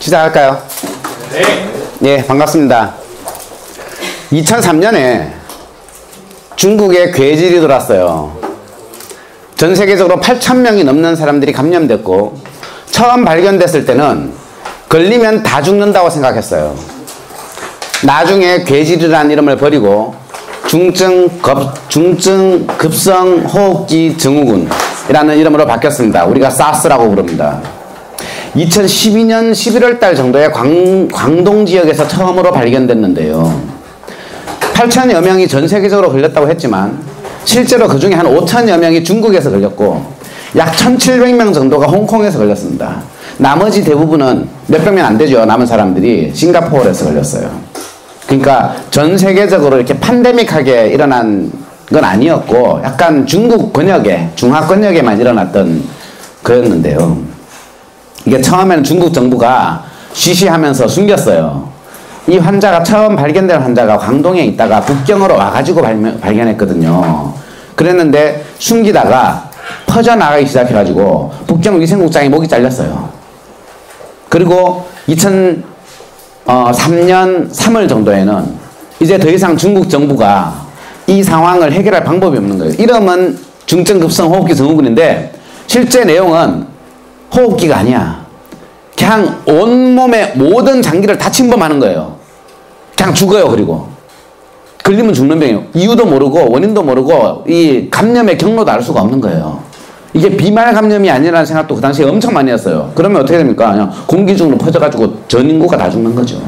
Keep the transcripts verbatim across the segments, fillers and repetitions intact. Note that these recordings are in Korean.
시작할까요? 네. 예, 반갑습니다. 이천삼 년에 중국에 괴질이 돌았어요. 전 세계적으로 팔천 명이 넘는 사람들이 감염됐고, 처음 발견됐을 때는 걸리면 다 죽는다고 생각했어요. 나중에 괴질이라는 이름을 버리고 중증, 급, 중증 급성 호흡기 증후군이라는 이름으로 바뀌었습니다. 우리가 사스라고 부릅니다. 이천십이 년 십일월 달 정도에 광, 광동 지역에서 처음으로 발견됐는데요. 팔천여 명이 전 세계적으로 걸렸다고 했지만 실제로 그 중에 한 오천여 명이 중국에서 걸렸고 약 천칠백 명 정도가 홍콩에서 걸렸습니다. 나머지 대부분은 몇백 명 안 되죠. 남은 사람들이 싱가포르에서 걸렸어요. 그러니까 전 세계적으로 이렇게 팬데믹하게 일어난 건 아니었고 약간 중국 권역에, 중화 권역에만 일어났던 거였는데요. 이게 처음에는 중국 정부가 쉬쉬하면서 숨겼어요. 이 환자가 처음 발견된 환자가 광동에 있다가 북경으로 와가지고 발견, 발견했거든요. 그랬는데 숨기다가 퍼져나가기 시작해가지고 북경 위생국장이 목이 잘렸어요. 그리고 이천삼 년 삼월 정도에는 이제 더 이상 중국 정부가 이 상황을 해결할 방법이 없는 거예요. 이름은 중증급성 호흡기 증후군인데 실제 내용은 호흡기가 아니야. 그냥 온몸의 모든 장기를 다 침범하는 거예요. 그냥 죽어요. 그리고 걸리면 죽는 병이에요. 이유도 모르고 원인도 모르고 이 감염의 경로도 알 수가 없는 거예요. 이게 비말 감염이 아니라는 생각도 그 당시에 엄청 많이 했어요. 그러면 어떻게 됩니까? 그냥 공기 중으로 퍼져가지고 전 인구가 다 죽는 거죠.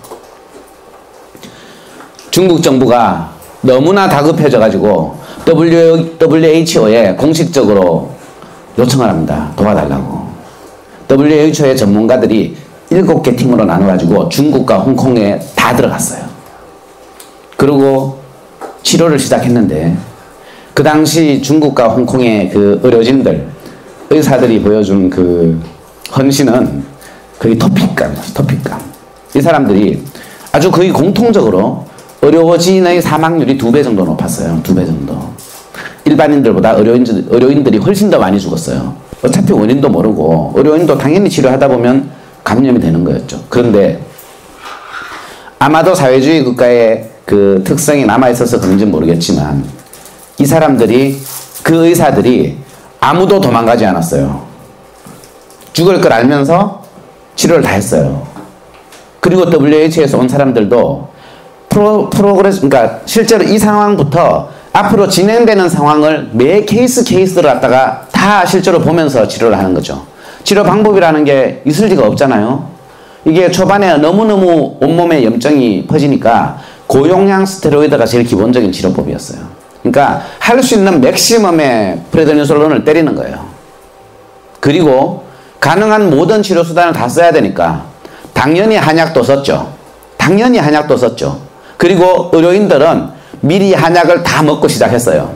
중국 정부가 너무나 다급해져가지고 더블유 에이치 오에 공식적으로 요청을 합니다. 도와달라고. 더블유 에이치 오의 전문가들이 일곱 개 팀으로 나눠가지고 중국과 홍콩에 다 들어갔어요. 그리고 치료를 시작했는데 그 당시 중국과 홍콩의 그 의료진들, 의사들이 보여준 그 헌신은 거의 토픽감이었어요. 토픽감. 이 사람들이 아주 거의 공통적으로 의료진의 사망률이 두 배 정도 높았어요. 두 배 정도. 일반인들보다 의료인들, 의료인들이 훨씬 더 많이 죽었어요. 어차피 원인도 모르고 의료인도 당연히 치료하다 보면 감염이 되는 거였죠. 그런데 아마도 사회주의 국가의 그 특성이 남아있어서 그런지 모르겠지만 이 사람들이, 그 의사들이 아무도 도망가지 않았어요. 죽을 걸 알면서 치료를 다 했어요. 그리고 더블유 에이치오에서 온 사람들도 프로, 프로그레스, 그러니까 실제로 이 상황부터 앞으로 진행되는 상황을 매 케이스 케이스를 갖다가 다 실제로 보면서 치료를 하는 거죠. 치료 방법이라는 게 있을 리가 없잖아요. 이게 초반에 너무너무 온몸에 염증이 퍼지니까 고용량 스테로이드가 제일 기본적인 치료법이었어요. 그러니까 할 수 있는 맥시멈의 프레드니솔론을 때리는 거예요. 그리고 가능한 모든 치료 수단을 다 써야 되니까 당연히 한약도 썼죠. 당연히 한약도 썼죠. 그리고 의료인들은 미리 한약을 다 먹고 시작했어요.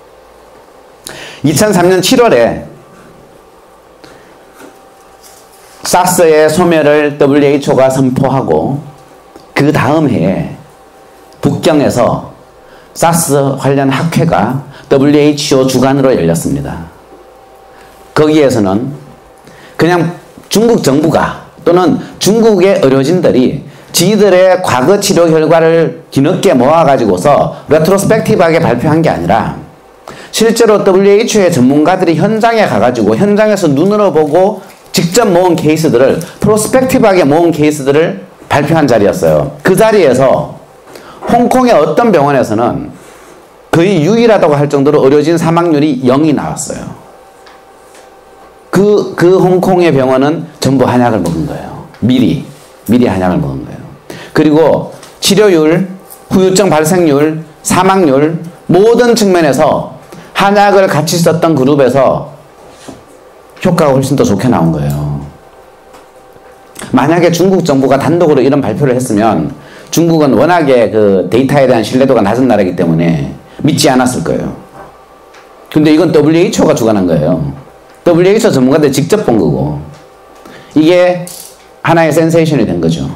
이천삼 년 칠월에 사스의 소멸을 더블유 에이치 오가 선포하고 그 다음 해에 북경에서 사스 관련 학회가 더블유 에이치 오 주관으로 열렸습니다. 거기에서는 그냥 중국 정부가 또는 중국의 의료진들이 지들의 과거 치료 결과를 뒤늦게 모아가지고서 레트로스펙티브하게 발표한 게 아니라 실제로 더블유 에이치 오의 전문가들이 현장에 가가지고 현장에서 눈으로 보고 직접 모은 케이스들을 프로스펙티브하게 모은 케이스들을 발표한 자리였어요. 그 자리에서 홍콩의 어떤 병원에서는 거의 유일하다고 할 정도로 의료진 사망률이 영이 나왔어요. 그, 그 홍콩의 병원은 전부 한약을 먹은 거예요. 미리, 미리 한약을 먹은 거예요. 그리고 치료율, 후유증 발생률, 사망률 모든 측면에서 한약을 같이 썼던 그룹에서 효과가 훨씬 더 좋게 나온 거예요. 만약에 중국 정부가 단독으로 이런 발표를 했으면 중국은 워낙에 그 데이터에 대한 신뢰도가 낮은 나라이기 때문에 믿지 않았을 거예요. 근데 이건 더블유 에이치 오가 주관한 거예요. 더블유 에이치 오 전문가들이 직접 본 거고 이게 하나의 센세이션이 된 거죠.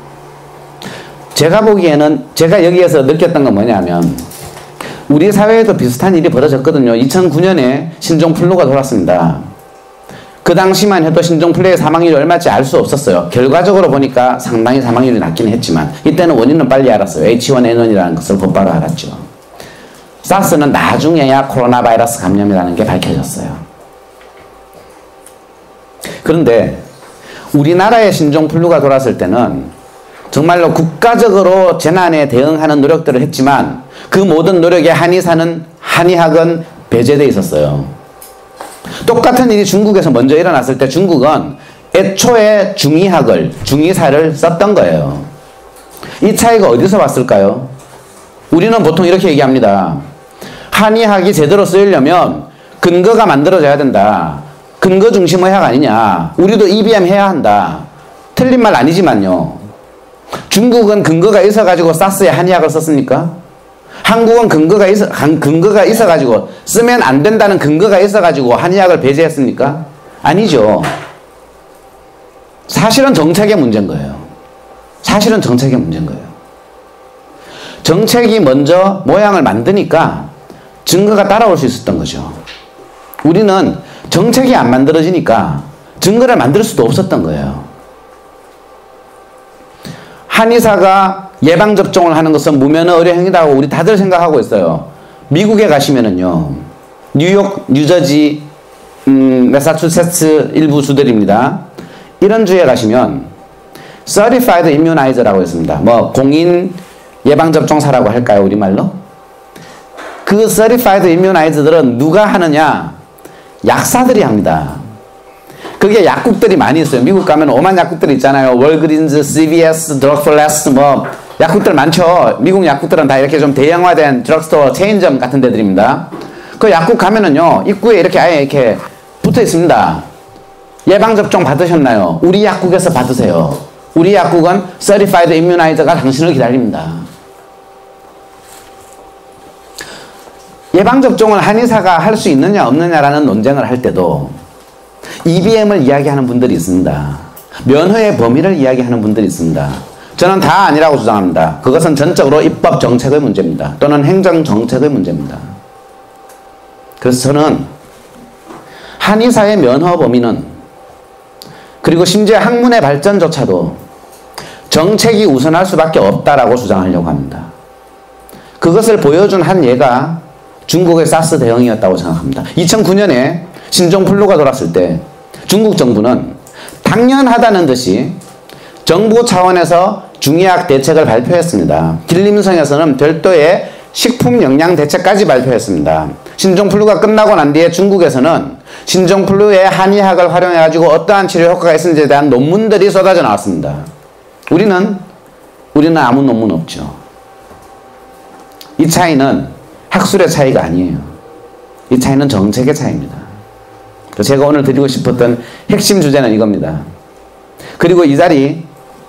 제가 보기에는 제가 여기에서 느꼈던 건 뭐냐면 우리 사회에도 비슷한 일이 벌어졌거든요. 이천구 년에 신종플루가 돌았습니다. 그 당시만 해도 신종플루의 사망률이 얼마인지 알 수 없었어요. 결과적으로 보니까 상당히 사망률이 낮기는 했지만 이때는 원인은 빨리 알았어요. 에이치 원 엔 원이라는 것을 곧바로 알았죠. 사스는 나중에야 코로나 바이러스 감염이라는 게 밝혀졌어요. 그런데 우리나라에 신종플루가 돌았을 때는 정말로 국가적으로 재난에 대응하는 노력들을 했지만 그 모든 노력에 한의사는 한의학은 배제되어 있었어요. 똑같은 일이 중국에서 먼저 일어났을 때 중국은 애초에 중의학을, 중의사를 썼던 거예요. 이 차이가 어디서 왔을까요? 우리는 보통 이렇게 얘기합니다. 한의학이 제대로 쓰이려면 근거가 만들어져야 된다. 근거 중심의 학 아니냐. 우리도 이비엠 해야 한다. 틀린 말 아니지만요. 중국은 근거가 있어가지고 사스에 한의학을 썼습니까? 한국은 근거가 있어, 근거가 있어가지고 쓰면 안 된다는 근거가 있어가지고 한의학을 배제했습니까? 아니죠. 사실은 정책의 문제인 거예요. 사실은 정책의 문제인 거예요. 정책이 먼저 모양을 만드니까 증거가 따라올 수 있었던 거죠. 우리는 정책이 안 만들어지니까 증거를 만들 수도 없었던 거예요. 한의사가 예방접종을 하는 것은 무면허 의료행위라고 우리 다들 생각하고 있어요. 미국에 가시면은요, 뉴욕, 뉴저지, 음, 매사추세츠 일부 주들입니다. 이런 주에 가시면 Certified Immunizer라고 있습니다. 뭐 공인 예방접종사라고 할까요, 우리말로? 그 Certified Immunizer들은 누가 하느냐? 약사들이 합니다. 그게 약국들이 많이 있어요. 미국 가면 오만 약국들 있잖아요. 월그린즈, 씨비에스, 드럭플래스 뭐 약국들 많죠. 미국 약국들은 다 이렇게 좀 대형화된 드럭스토어 체인점 같은 데들입니다. 그 약국 가면은요, 입구에 이렇게 아예 이렇게 붙어 있습니다. 예방접종 받으셨나요? 우리 약국에서 받으세요. 우리 약국은 Certified Immunizer가 당신을 기다립니다. 예방접종을 한의사가 할 수 있느냐 없느냐라는 논쟁을 할 때도 이비엠을 이야기하는 분들이 있습니다. 면허의 범위를 이야기하는 분들이 있습니다. 저는 다 아니라고 주장합니다. 그것은 전적으로 입법 정책의 문제입니다. 또는 행정 정책의 문제입니다. 그래서 저는 한의사의 면허 범위는, 그리고 심지어 학문의 발전조차도 정책이 우선할 수밖에 없다라고 주장하려고 합니다. 그것을 보여준 한 예가 중국의 사스 대응이었다고 생각합니다. 이천구 년에 신종플루가 돌았을 때 중국 정부는 당연하다는 듯이 정부 차원에서 중의학 대책을 발표했습니다. 길림성에서는 별도의 식품 영양 대책까지 발표했습니다. 신종플루가 끝나고 난 뒤에 중국에서는 신종플루의 한의학을 활용해가지고 어떠한 치료 효과가 있는지에 대한 논문들이 쏟아져 나왔습니다. 우리는, 우리는 아무 논문 없죠. 이 차이는 학술의 차이가 아니에요. 이 차이는 정책의 차이입니다. 제가 오늘 드리고 싶었던 핵심 주제는 이겁니다. 그리고 이 자리,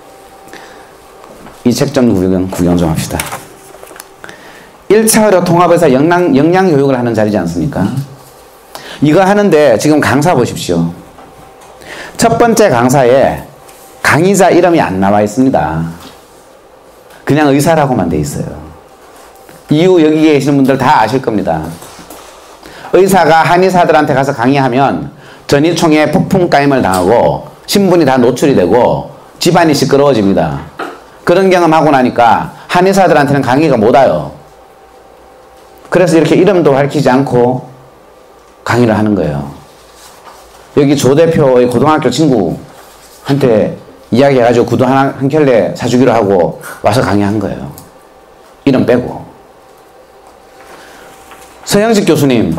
이 책 좀 구경, 구경 좀 합시다. 일 차 의료 통합에서 영양, 영양 교육을 하는 자리지 않습니까? 이거 하는데 지금 강사 보십시오. 첫 번째 강사에 강의자 이름이 안 나와 있습니다. 그냥 의사라고만 돼 있어요. 이유 여기 계시는 분들 다 아실 겁니다. 의사가 한의사들한테 가서 강의하면 전이총에 폭풍 까임을 당하고 신분이 다 노출이 되고 집안이 시끄러워집니다. 그런 경험하고 나니까 한의사들한테는 강의가 못 와요. 그래서 이렇게 이름도 밝히지 않고 강의를 하는 거예요. 여기 조 대표의 고등학교 친구한테 이야기해가지고 구두 하나, 한 켤레 사주기로 하고 와서 강의한 거예요. 이름 빼고. 서영식 교수님,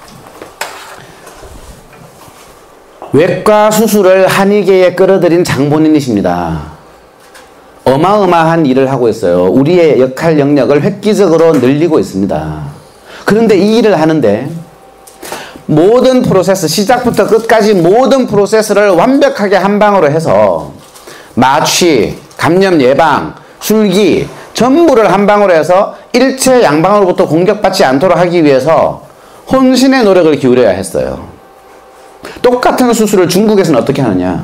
외과 수술을 한의계에 끌어들인 장본인이십니다. 어마어마한 일을 하고 있어요. 우리의 역할 영역을 획기적으로 늘리고 있습니다. 그런데 이 일을 하는데 모든 프로세스, 시작부터 끝까지 모든 프로세스를 완벽하게 한 방으로 해서 마취, 감염 예방, 술기 전부를 한 방으로 해서 일체 양방으로부터 공격받지 않도록 하기 위해서 혼신의 노력을 기울여야 했어요. 똑같은 수술을 중국에서는 어떻게 하느냐?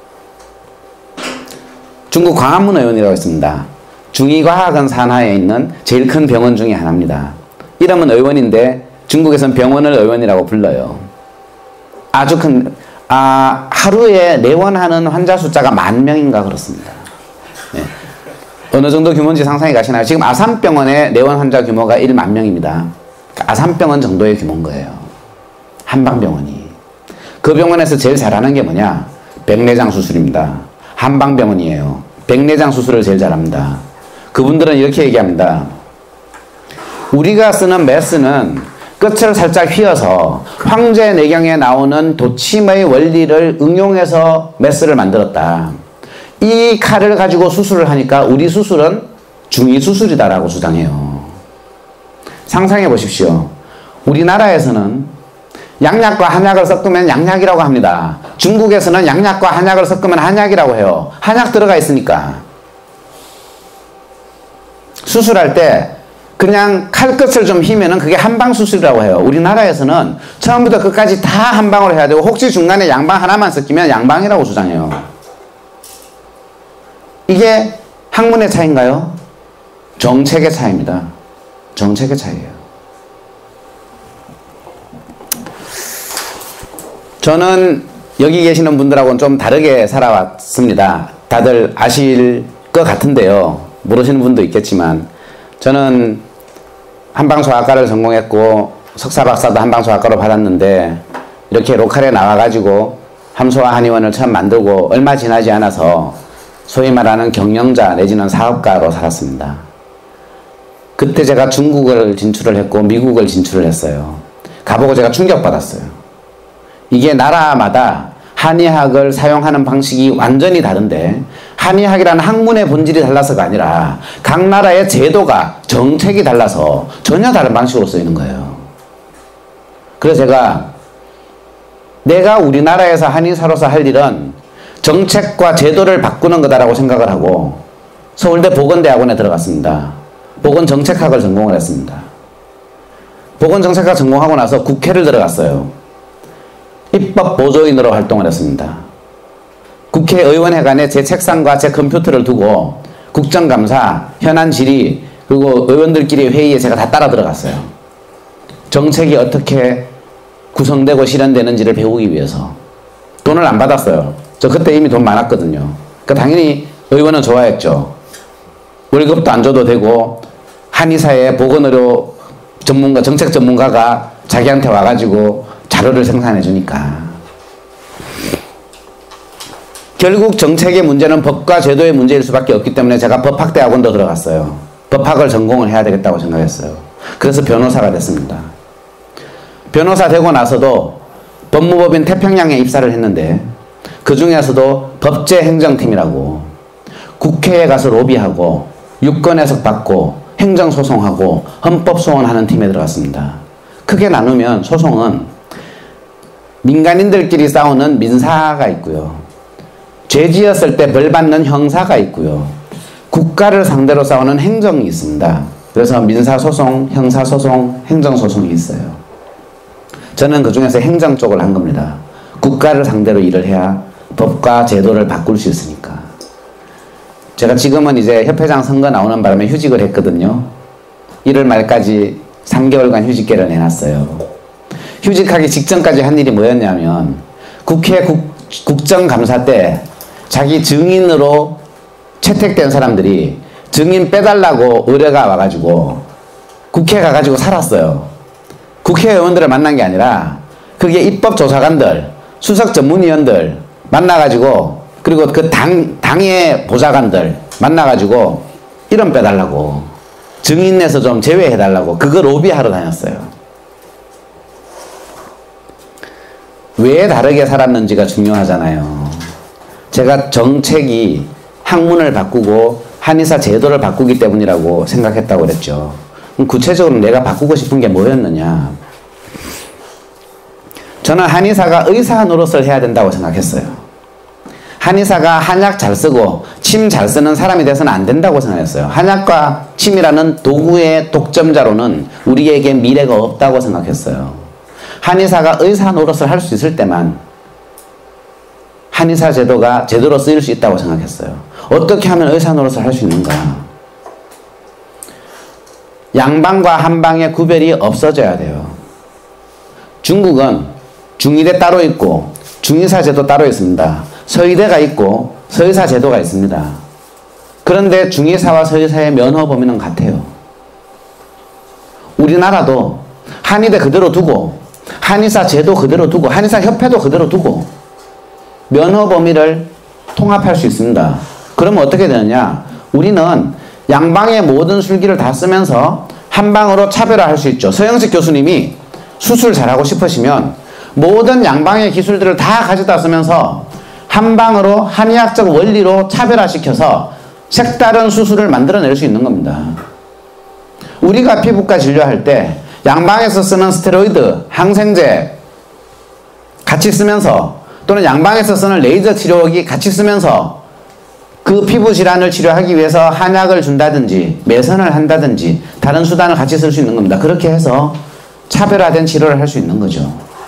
중국 광화문 의원이라고 있습니다. 중의과학원 산하에 있는 제일 큰 병원 중에 하나입니다. 이름은 의원인데 중국에서는 병원을 의원이라고 불러요. 아주 큰, 아, 하루에 내원하는 환자 숫자가 만 명인가 그렇습니다. 네. 어느 정도 규모인지 상상이 가시나요? 지금 아산병원의 내원 환자 규모가 만 명입니다. 아산병원 정도의 규모인 거예요. 한방병원이. 그 병원에서 제일 잘하는 게 뭐냐? 백내장 수술입니다. 한방병원이에요. 백내장 수술을 제일 잘합니다. 그분들은 이렇게 얘기합니다. 우리가 쓰는 메스는 끝을 살짝 휘어서 황제내경에 나오는 도침의 원리를 응용해서 메스를 만들었다. 이 칼을 가지고 수술을 하니까 우리 수술은 중의수술이다라고 주장해요. 상상해 보십시오. 우리나라에서는 양약과 한약을 섞으면 양약이라고 합니다. 중국에서는 양약과 한약을 섞으면 한약이라고 해요. 한약 들어가 있으니까. 수술할 때 그냥 칼끝을 좀 휘면은 그게 한방수술이라고 해요. 우리나라에서는 처음부터 끝까지 다 한방으로 해야 되고 혹시 중간에 양방 하나만 섞이면 양방이라고 주장해요. 이게 학문의 차이인가요? 정책의 차이입니다. 정책의 차이예요. 저는 여기 계시는 분들하고는 좀 다르게 살아왔습니다. 다들 아실 것 같은데요. 모르시는 분도 있겠지만 저는 한방소아과를 전공했고 석사 박사도 한방소아과로 받았는데 이렇게 로컬에 나와가지고 함소와 한의원을 처음 만들고 얼마 지나지 않아서 소위 말하는 경영자 내지는 사업가로 살았습니다. 그때 제가 중국을 진출을 했고 미국을 진출을 했어요. 가보고 제가 충격받았어요. 이게 나라마다 한의학을 사용하는 방식이 완전히 다른데 한의학이라는 학문의 본질이 달라서가 아니라 각 나라의 제도가 정책이 달라서 전혀 다른 방식으로 쓰이는 거예요. 그래서 제가 내가 우리나라에서 한의사로서 할 일은 정책과 제도를 바꾸는 거다라고 생각을 하고 서울대 보건대학원에 들어갔습니다. 보건정책학을 전공을 했습니다. 보건정책학 전공하고 나서 국회를 들어갔어요. 입법보조인으로 활동을 했습니다. 국회의원회관에 제 책상과 제 컴퓨터를 두고 국정감사, 현안질의, 그리고 의원들끼리 회의에 제가 다 따라 들어갔어요. 정책이 어떻게 구성되고 실현되는지를 배우기 위해서. 돈을 안 받았어요. 저 그때 이미 돈 많았거든요. 그러니까 당연히 의원은 좋아했죠. 월급도 안 줘도 되고 한의사의 보건의료 전문가, 정책 전문가가 자기한테 와가지고 자료를 생산해 주니까. 결국 정책의 문제는 법과 제도의 문제일 수밖에 없기 때문에 제가 법학대학원도 들어갔어요. 법학을 전공을 해야 되겠다고 생각했어요. 그래서 변호사가 됐습니다. 변호사 되고 나서도 법무법인 태평양에 입사를 했는데 그 중에서도 법제행정팀이라고 국회에 가서 로비하고 유권 해석 받고 행정소송하고 헌법소원하는 팀에 들어갔습니다. 크게 나누면 소송은 민간인들끼리 싸우는 민사가 있고요. 죄 지었을 때 벌 받는 형사가 있고요. 국가를 상대로 싸우는 행정이 있습니다. 그래서 민사소송, 형사소송, 행정소송이 있어요. 저는 그 중에서 행정 쪽을 한 겁니다. 국가를 상대로 일을 해야 법과 제도를 바꿀 수 있으니까. 제가 지금은 이제 협회장 선거 나오는 바람에 휴직을 했거든요. 일월 말까지 삼 개월간 휴직계를 내놨어요. 휴직하기 직전까지 한 일이 뭐였냐면 국회 국, 국정감사 때 자기 증인으로 채택된 사람들이 증인 빼달라고 의뢰가 와가지고 국회에 가가지고 살았어요. 국회의원들을 만난 게 아니라 그게 입법조사관들, 수석 전문위원들 만나가지고 그리고 그 당, 당의 보좌관들 만나가지고 이름 빼달라고 증인 내서 좀 제외해달라고 그거 로비하러 다녔어요. 왜 다르게 살았는지가 중요하잖아요. 제가 정책이 학문을 바꾸고 한의사 제도를 바꾸기 때문이라고 생각했다고 그랬죠. 그럼 구체적으로 내가 바꾸고 싶은 게 뭐였느냐. 저는 한의사가 의사 노릇을 해야 된다고 생각했어요. 한의사가 한약 잘 쓰고 침 잘 쓰는 사람이 돼서는 안 된다고 생각했어요. 한약과 침이라는 도구의 독점자로는 우리에게 미래가 없다고 생각했어요. 한의사가 의사 노릇을 할 수 있을 때만 한의사 제도가 제대로 쓰일 수 있다고 생각했어요. 어떻게 하면 의사 노릇을 할 수 있는가? 양방과 한방의 구별이 없어져야 돼요. 중국은 중의대 따로 있고 중의사 제도 따로 있습니다. 서의대가 있고 서의사 제도가 있습니다. 그런데 중의사와 서의사의 면허 범위는 같아요. 우리나라도 한의대 그대로 두고 한의사 제도 그대로 두고 한의사 협회도 그대로 두고 면허 범위를 통합할 수 있습니다. 그러면 어떻게 되느냐? 우리는 양방의 모든 술기를 다 쓰면서 한방으로 차별화할 수 있죠. 서영식 교수님이 수술 잘하고 싶으시면 모든 양방의 기술들을 다 가져다 쓰면서 한방으로 한의학적 원리로 차별화시켜서 색다른 수술을 만들어낼 수 있는 겁니다. 우리가 피부과 진료할 때 양방에서 쓰는 스테로이드, 항생제 같이 쓰면서 또는 양방에서 쓰는 레이저 치료기 같이 쓰면서 그 피부 질환을 치료하기 위해서 한약을 준다든지 매선을 한다든지 다른 수단을 같이 쓸 수 있는 겁니다. 그렇게 해서 차별화된 치료를 할 수 있는 거죠.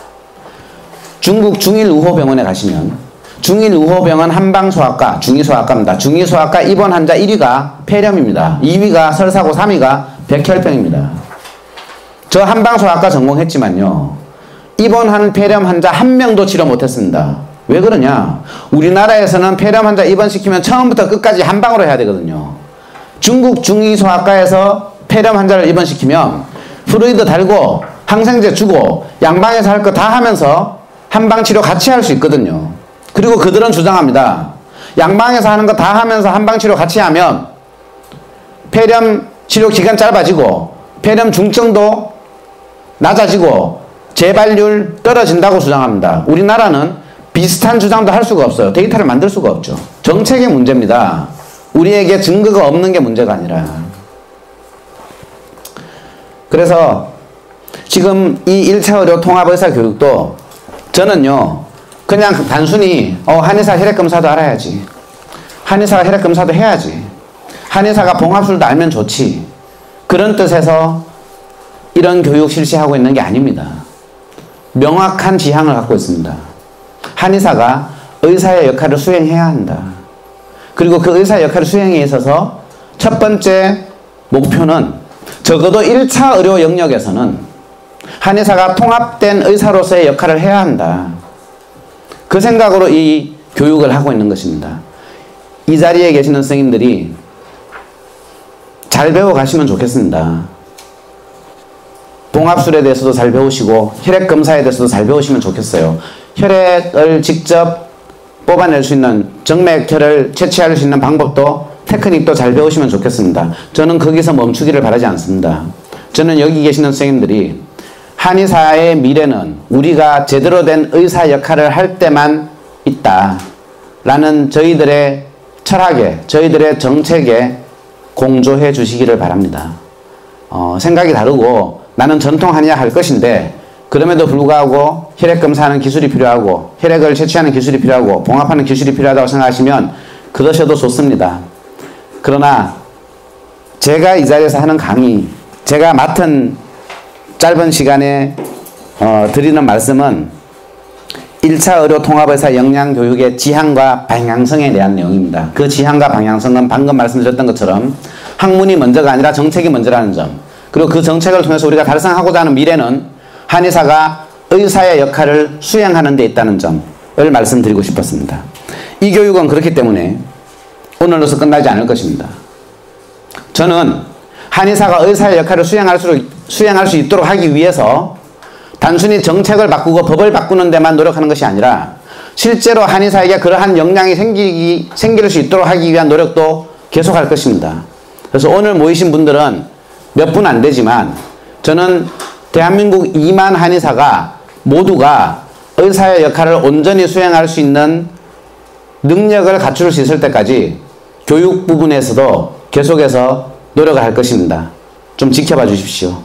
중국 중일우호병원에 가시면 중일우호병원 한방소아과, 중이소아과입니다. 중이소아과 입원 환자 일 위가 폐렴입니다. 이 위가 설사고 삼 위가 백혈병입니다. 저 한방소아과 전공했지만요. 입원한 폐렴 환자 한 명도 치료 못했습니다. 왜 그러냐? 우리나라에서는 폐렴 환자 입원시키면 처음부터 끝까지 한방으로 해야 되거든요. 중국 중의소아과에서 폐렴 환자를 입원시키면 프루이드 달고 항생제 주고 양방에서 할 거 다 하면서 한방 치료 같이 할 수 있거든요. 그리고 그들은 주장합니다. 양방에서 하는 거 다 하면서 한방 치료 같이 하면 폐렴 치료 기간 짧아지고 폐렴 중증도 낮아지고 재발률 떨어진다고 주장합니다. 우리나라는 비슷한 주장도 할 수가 없어요. 데이터를 만들 수가 없죠. 정책의 문제입니다. 우리에게 증거가 없는 게 문제가 아니라. 그래서 지금 이 일 차 의료 통합의사 교육도 저는요 그냥 단순히 어, 한의사 혈액검사도 알아야지, 한의사가 혈액검사도 해야지, 한의사가 봉합술도 알면 좋지, 그런 뜻에서 이런 교육 실시하고 있는 게 아닙니다. 명확한 지향을 갖고 있습니다. 한의사가 의사의 역할을 수행해야 한다. 그리고 그 의사의 역할을 수행에 있어서 첫 번째 목표는 적어도 일 차 의료 영역에서는 한의사가 통합된 의사로서의 역할을 해야 한다. 그 생각으로 이 교육을 하고 있는 것입니다. 이 자리에 계시는 선생님들이 잘 배워 가시면 좋겠습니다. 봉합술에 대해서도 잘 배우시고 혈액검사에 대해서도 잘 배우시면 좋겠어요. 혈액을 직접 뽑아낼 수 있는, 정맥혈을 채취할 수 있는 방법도 테크닉도 잘 배우시면 좋겠습니다. 저는 거기서 멈추기를 바라지 않습니다. 저는 여기 계시는 선생님들이 한의사의 미래는 우리가 제대로 된 의사 역할을 할 때만 있다 라는 저희들의 철학에, 저희들의 정책에 공조해 주시기를 바랍니다. 어, 생각이 다르고 나는 전통 한의학 할 것인데 그럼에도 불구하고 혈액검사하는 기술이 필요하고 혈액을 채취하는 기술이 필요하고 봉합하는 기술이 필요하다고 생각하시면 그러셔도 좋습니다. 그러나 제가 이 자리에서 하는 강의, 제가 맡은 짧은 시간에 어, 드리는 말씀은 일 차 의료 통합의사 역량교육의 지향과 방향성에 대한 내용입니다. 그 지향과 방향성은 방금 말씀드렸던 것처럼 학문이 먼저가 아니라 정책이 먼저라는 점, 그리고 그 정책을 통해서 우리가 달성하고자 하는 미래는 한의사가 의사의 역할을 수행하는 데 있다는 점을 말씀드리고 싶었습니다. 이 교육은 그렇기 때문에 오늘로서 끝나지 않을 것입니다. 저는 한의사가 의사의 역할을 수행할 수, 수행할 수 있도록 하기 위해서 단순히 정책을 바꾸고 법을 바꾸는 데만 노력하는 것이 아니라 실제로 한의사에게 그러한 역량이 생기기, 생길 수 있도록 하기 위한 노력도 계속할 것입니다. 그래서 오늘 모이신 분들은 몇 분 안 되지만 저는 대한민국 이만 한의사가 모두가 의사의 역할을 온전히 수행할 수 있는 능력을 갖출 수 있을 때까지 교육 부분에서도 계속해서 노력을 할 것입니다. 좀 지켜봐 주십시오.